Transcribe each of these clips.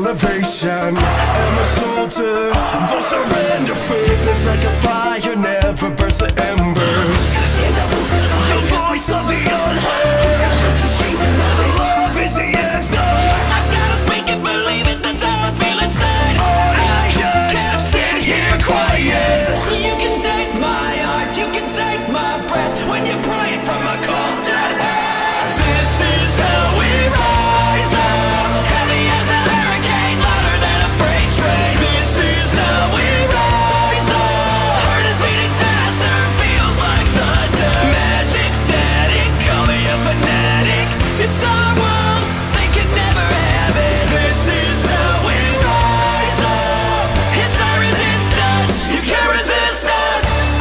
elevation. I'm a soldier, the surrender. Faith is like a fire, never burns the embers. The voice of the unheard. Love is the answer. I gotta speak it, believe it, that's how I feel inside. I can't sit here quiet. You can take my heart, you can take my breath when you're praying from a cold dead head. This is how we rise up. Heavy as a hurricane, louder than a freight train. This is how we rise up. Heart is beating faster, feels like thunder. Magic static, call me a fanatic. It's our world, they can never have it. This is how we rise up. It's our resistance, you can't resist us.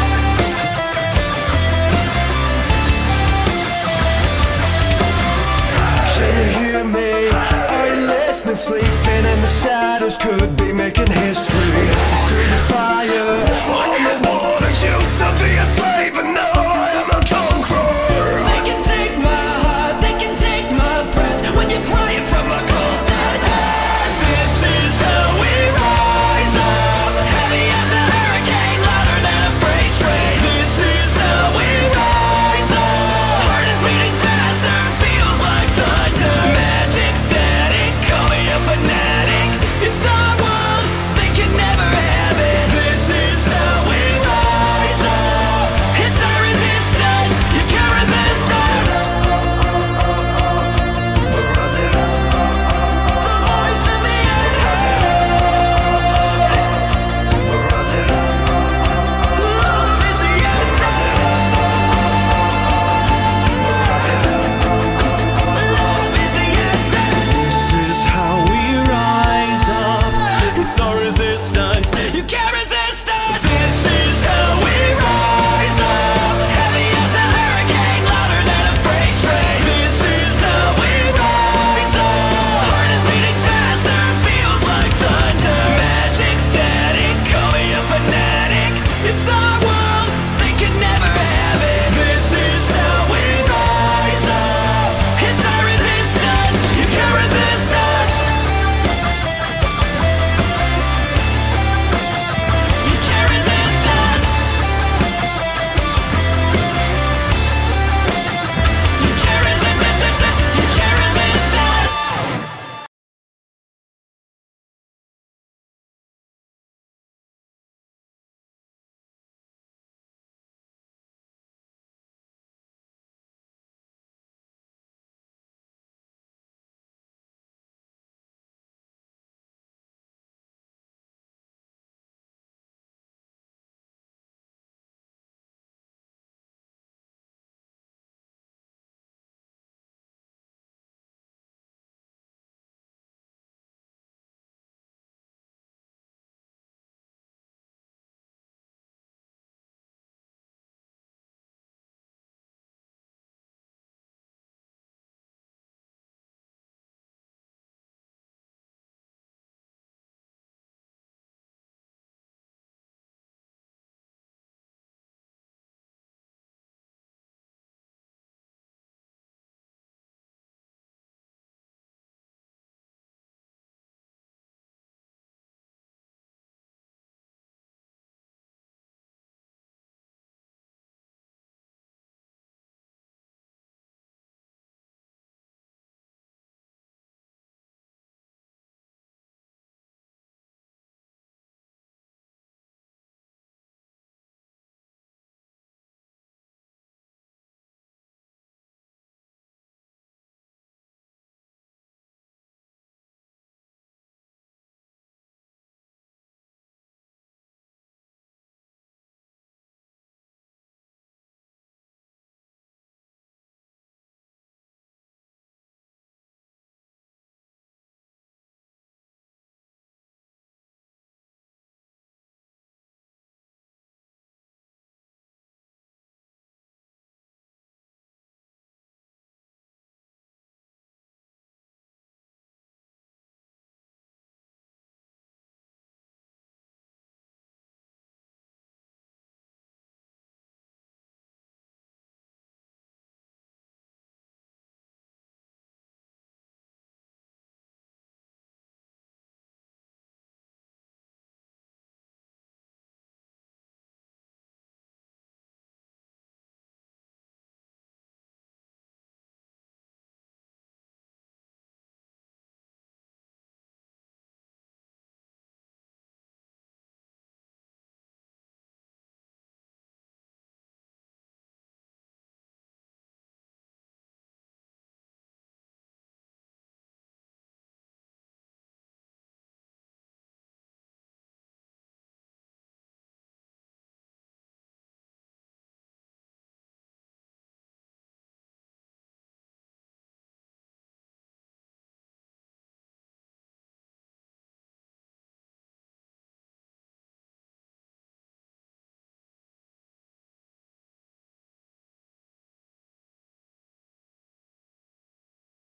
Can you hear me? Are you listening? Sleeping in the shadows, could be making history.